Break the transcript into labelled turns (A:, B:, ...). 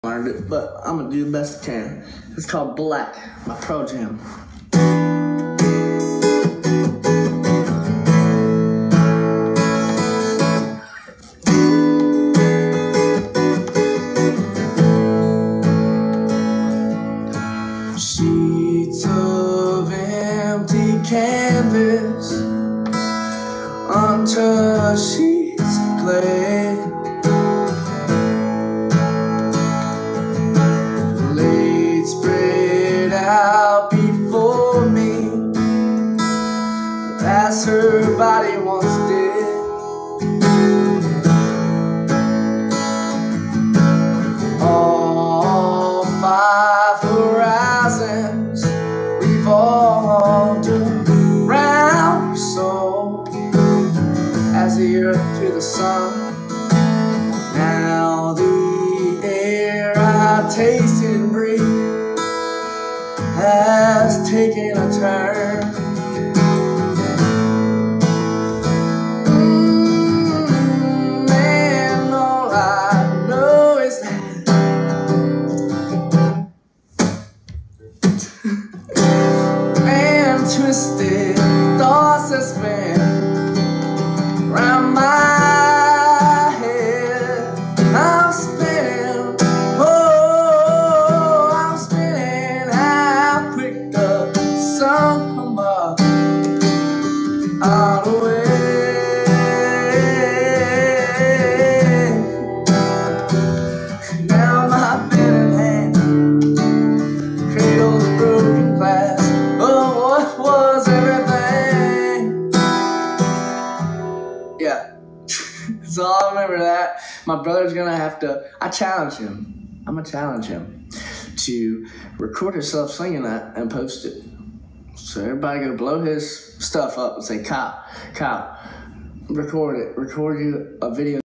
A: learned it, but I'm gonna do the best I can. It's called Black, my pro jam. Sheets of empty canvas, untouched sheets of clay, laid spread out before me as her body once did. All five horizons revolved around her soul as the earth to the sun. Now the air I taste and breathe has taken a turn. And all I know is that and twisted thoughts that spin round my head. I'm spinning, oh, I'm spinning. How quick the sun come up all the way. Now my bending hand cradles broken glass. Oh, what was everything? Yeah. So I'll remember that. My brother's gonna have to, I challenge him. I'm gonna challenge him to record himself singing that and post it. So everybody go blow his stuff up and say, Kyle, record it. Record you a video.